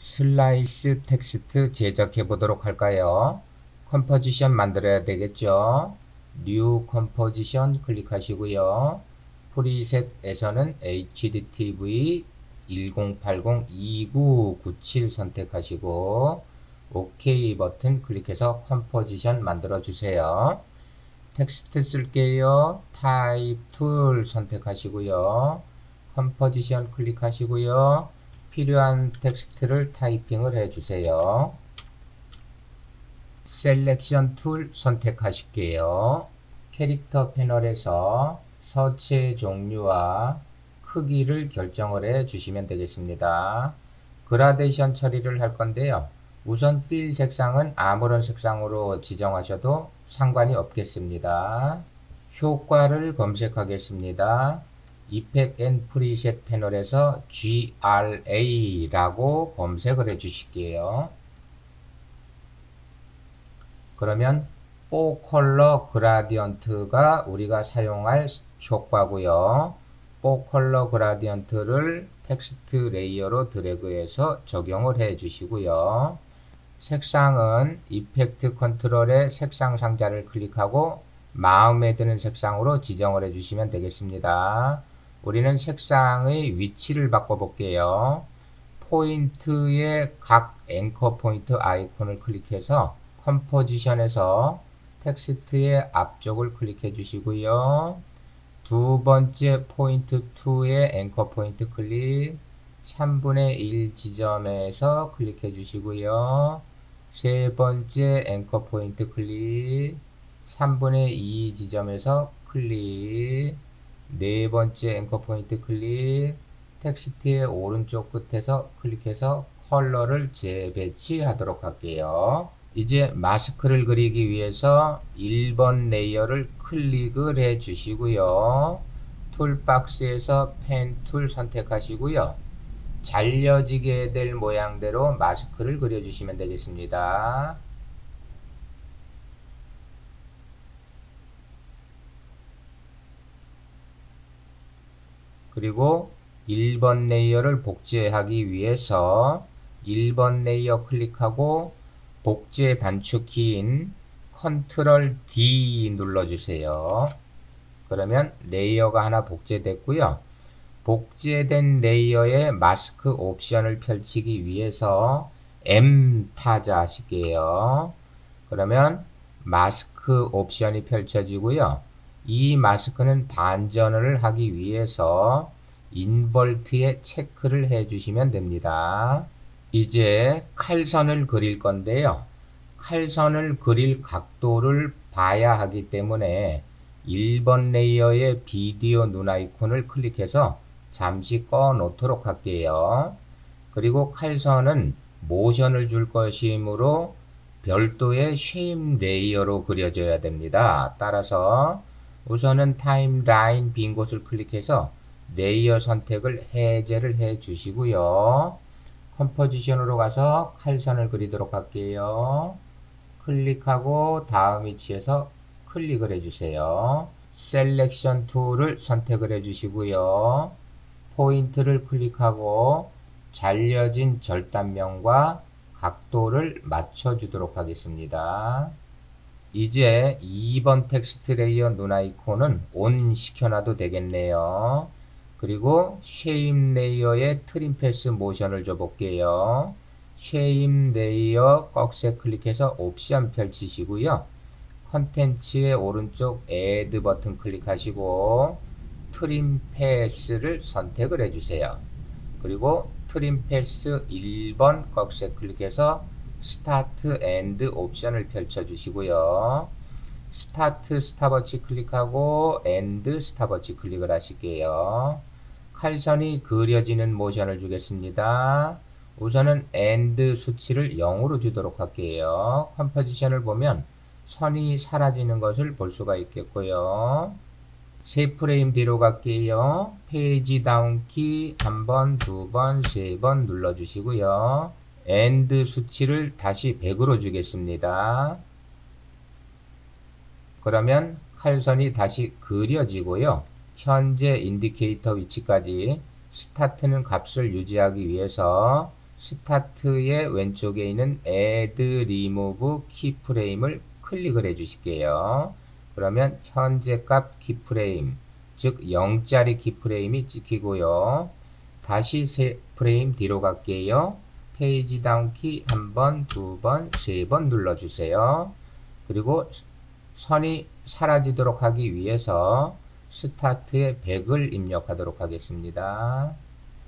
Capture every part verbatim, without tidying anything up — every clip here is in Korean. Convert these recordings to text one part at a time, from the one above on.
슬라이스 텍스트 제작해 보도록 할까요? 컴포지션 만들어야 되겠죠? 뉴 컴포지션 클릭하시고요. 프리셋에서는 에이치디티브이 천팔십 이구구칠 선택하시고 OK 버튼 클릭해서 컴포지션 만들어 주세요. 텍스트 쓸게요. 타입 툴 선택하시고요. 컴포지션 클릭하시고요. 필요한 텍스트를 타이핑을 해주세요. 셀렉션 툴 선택하실게요. 캐릭터 패널에서 서체 종류와 크기를 결정을 해 주시면 되겠습니다. 그라데이션 처리를 할 건데요. 우선 필 색상은 아무런 색상으로 지정하셔도 상관이 없겠습니다. 효과를 검색하겠습니다. 이펙트 앤 프리셋 패널에서 지알에이라고 검색을 해 주실게요. 그러면 사 컬러 그라디언트가 우리가 사용할 효과고요. 사 컬러 그라디언트를 텍스트 레이어로 드래그해서 적용을 해 주시고요. 색상은 이펙트 컨트롤의 색상 상자를 클릭하고 마음에 드는 색상으로 지정을 해 주시면 되겠습니다. 우리는 색상의 위치를 바꿔 볼게요. 포인트의 각 앵커 포인트 아이콘을 클릭해서 컴포지션에서 텍스트의 앞쪽을 클릭해 주시고요. 두 번째 포인트 이의 앵커 포인트 클릭, 삼분의 일 지점에서 클릭해 주시고요. 세 번째 앵커 포인트 클릭, 삼분의 이 지점에서 클릭, 네 번째 앵커 포인트 클릭, 텍스트의 오른쪽 끝에서 클릭해서 컬러를 재배치하도록 할게요. 이제 마스크를 그리기 위해서 일 번 레이어를 클릭을 해 주시고요. 툴박스에서 펜 툴 선택하시고요. 잘려지게 될 모양대로 마스크를 그려주시면 되겠습니다. 그리고 일 번 레이어를 복제하기 위해서 일 번 레이어 클릭하고 복제 단축키인 컨트롤 디 눌러주세요. 그러면 레이어가 하나 복제됐고요. 복제된 레이어의 마스크 옵션을 펼치기 위해서 M 타자 하실게요. 그러면 마스크 옵션이 펼쳐지고요. 이 마스크는 반전을 하기 위해서 인버트에 체크를 해주시면 됩니다. 이제 칼선을 그릴 건데요. 칼선을 그릴 각도를 봐야 하기 때문에 일 번 레이어의 비디오 눈 아이콘을 클릭해서 잠시 꺼 놓도록 할게요. 그리고 칼선은 모션을 줄 것이므로 별도의 쉐임 레이어로 그려져야 됩니다. 따라서 우선은 타임라인 빈 곳을 클릭해서 레이어 선택을 해제를 해 주시고요. 컴포지션으로 가서 칼선을 그리도록 할게요. 클릭하고 다음 위치에서 클릭을 해주세요. 셀렉션 툴을 선택을 해주시고요. 포인트를 클릭하고 잘려진 절단면과 각도를 맞춰주도록 하겠습니다. 이제 이 번 텍스트 레이어 눈 아이콘은 온 시켜놔도 되겠네요. 그리고 쉐임 레이어의 트림 패스 모션을 줘볼게요. 쉐임 레이어 꺽쇠 클릭해서 옵션 펼치시고요. 컨텐츠의 오른쪽 Add 버튼 클릭하시고 트림 패스를 선택을 해주세요. 그리고 트림 패스 일 번 꺽쇠 클릭해서 스타트 앤드 옵션을 펼쳐주시고요. 스타트 스탑워치 클릭하고 엔드 스탑워치 클릭을 하실게요. 칼선이 그려지는 모션을 주겠습니다. 우선은 엔드 수치를 영으로 주도록 할게요. 컴포지션을 보면 선이 사라지는 것을 볼 수가 있겠고요. 세 프레임 뒤로 갈게요. 페이지 다운 키 한 번, 두 번, 세 번 눌러주시고요. 엔드 수치를 다시 백으로 주겠습니다. 그러면 칼선이 다시 그려지고요. 현재 인디케이터 위치까지 스타트는 값을 유지하기 위해서 스타트의 왼쪽에 있는 Add Remove Keyframe을 클릭을 해 주실게요. 그러면 현재 값 키프레임, 즉 영짜리 키프레임이 찍히고요. 다시 세 프레임 뒤로 갈게요. 페이지 다운 키 한 번, 두 번, 세 번 눌러주세요. 그리고 선이 사라지도록 하기 위해서 스타트에 백을 입력하도록 하겠습니다.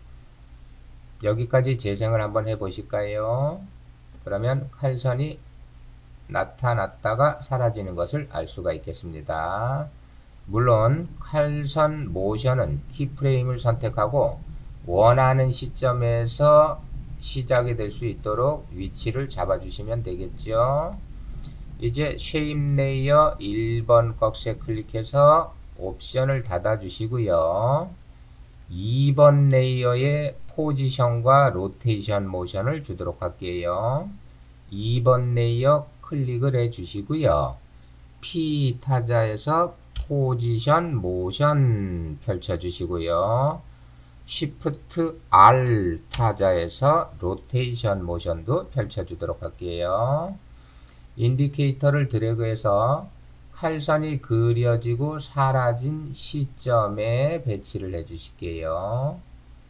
여기까지 재생을 한번 해보실까요? 그러면 칼선이 나타났다가 사라지는 것을 알 수가 있겠습니다. 물론 칼선 모션은 키프레임을 선택하고 원하는 시점에서 시작이 될 수 있도록 위치를 잡아주시면 되겠죠. 이제 쉐입 레이어 일 번 꺽쇠 클릭해서 옵션을 닫아 주시고요. 이 번 레이어의 포지션과 로테이션 모션을 주도록 할게요. 이 번 레이어 클릭을 해 주시고요. P 타자에서 포지션 모션 펼쳐 주시고요. Shift R 타자에서 로테이션 모션도 펼쳐 주도록 할게요. 인디케이터를 드래그해서 칼선이 그려지고 사라진 시점에 배치를 해 주실게요.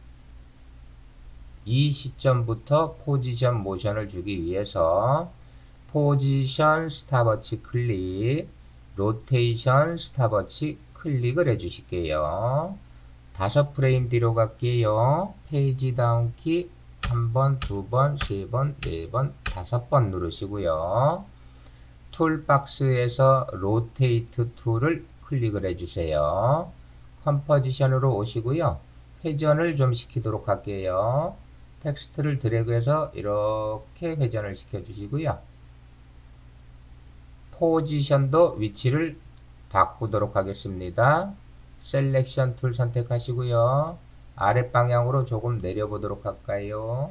이 시점부터 포지션 모션을 주기 위해서 포지션 스탑워치 클릭, 로테이션 스탑워치 클릭을 해 주실게요. 다섯 프레임 뒤로 갈게요. 페이지 다운 키 한 번, 두 번, 세 번, 네 번, 다섯 번 누르시고요. 툴박스에서 로테이트 툴을 클릭을 해주세요. 컴포지션으로 오시고요. 회전을 좀 시키도록 할게요. 텍스트를 드래그해서 이렇게 회전을 시켜주시고요. 포지션도 위치를 바꾸도록 하겠습니다. 셀렉션 툴 선택하시고요. 아랫방향으로 조금 내려보도록 할까요?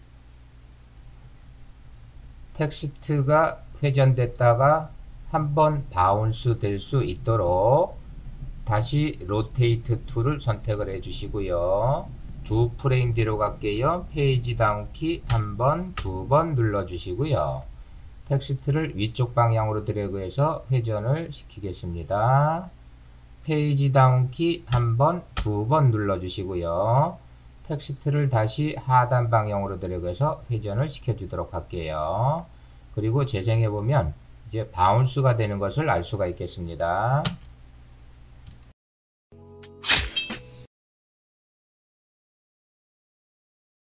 텍스트가 회전됐다가 한번 바운스 될 수 있도록 다시 로테이트 툴을 선택을 해 주시고요. 두 프레임 뒤로 갈게요. 페이지 다운 키 한 번, 두 번 눌러 주시고요. 텍스트를 위쪽 방향으로 드래그해서 회전을 시키겠습니다. 페이지 다운 키 한 번, 두 번 눌러 주시고요. 텍스트를 다시 하단 방향으로 드래그해서 회전을 시켜 주도록 할게요. 그리고 재생해 보면 이제 바운스가 되는 것을 알 수가 있겠습니다.